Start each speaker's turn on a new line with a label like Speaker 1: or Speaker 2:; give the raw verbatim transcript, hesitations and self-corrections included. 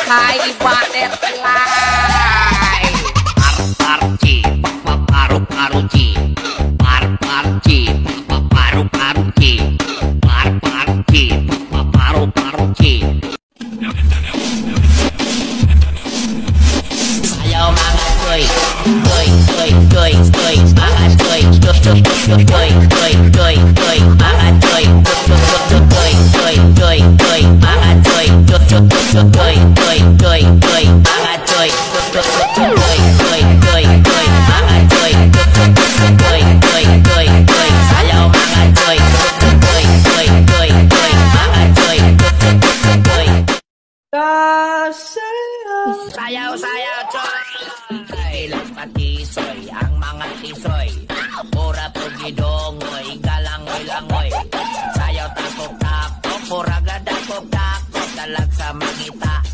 Speaker 1: high butterfly. Par-par-ci, paparu-paru-ci. Par-par-ci, paparu-paru-ci. Par-par-ci, paparu-paru-ci. Sayaw mga choy, choy, choy, choy, choy, mga choy, choy, choy, choy, choy, choy, choy, mga choy, choy, choy, choy, choy, choy, mga choy, choy, choy, choy, choy, choy, choy, mga choy, choy, choy, choy, choy, choy, choy, mga choy, choy, choy, choy, choy, choy, sayaw mga choy, choy, choy, choy, choy, mga choy, choy, choy, sayaw, sayaw, choy. Ilang patisoy, ang mga tisoy. Pura pugidongoy, galangoy-langoy. Sayaw takok-takok, pura gadakok-takok. Dalag sa mangita,